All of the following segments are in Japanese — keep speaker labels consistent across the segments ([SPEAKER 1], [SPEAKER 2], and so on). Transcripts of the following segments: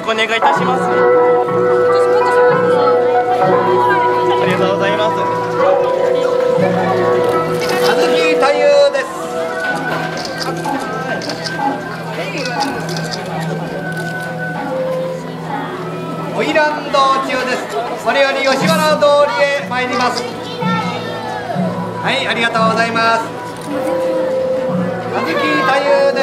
[SPEAKER 1] くお願いいたします。ありがとうございます。
[SPEAKER 2] 鈴木太夫です。花魁道中です。これより吉原通りへ参ります。はい、ありがとうございます。鈴木太夫です。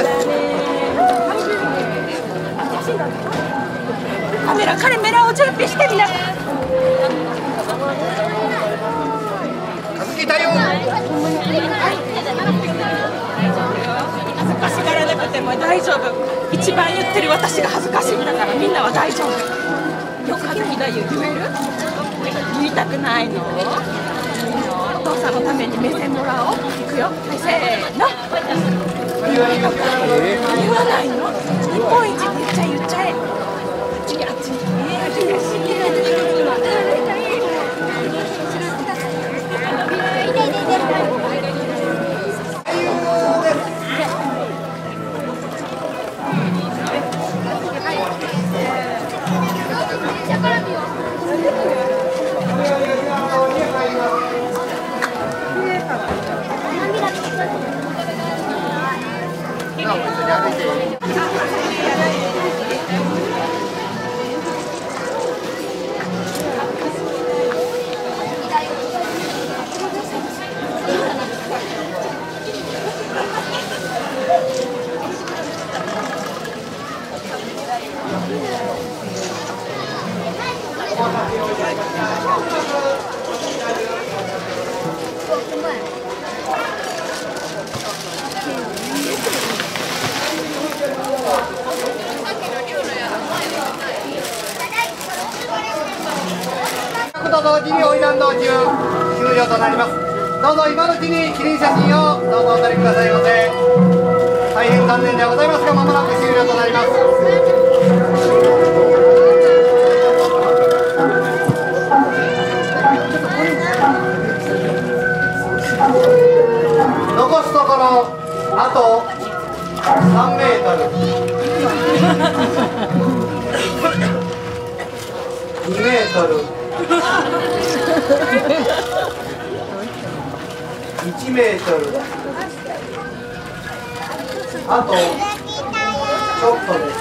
[SPEAKER 3] カメラを準備してみな。
[SPEAKER 2] 鈴木太夫。
[SPEAKER 3] 恥ずかしがらなくても大丈夫。一番言ってる私が恥ずかしいんだからみんなは大丈夫。よく鈴木太夫言える？言いたくないの？お父さんのために目線もらおう。いくよ。はい、せーの。言わないの？日本一って言っちゃえ。あっちに。
[SPEAKER 2] と同時に花魁道中終了となります。どうぞ今のうちに記念写真をどうぞお撮りくださいませ。大変残念ではございますが、まもなく終了となります。残すところあと3メートル2メートル1メートルあとちょっとです。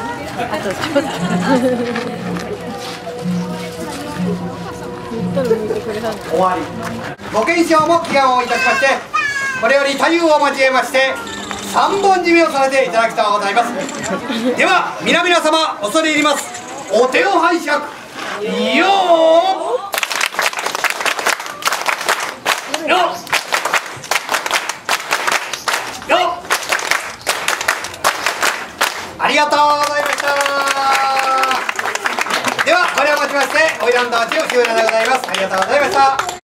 [SPEAKER 2] 終わり。ご健勝も祈願をいたしまして、これより太夫を交えまして3本締めをさせていただきたいとございます。では皆様恐れ入ります。お手を拝借よーよありがとうございました。ではこれをもちまして花魁道中終了でございます。ありがとうございました。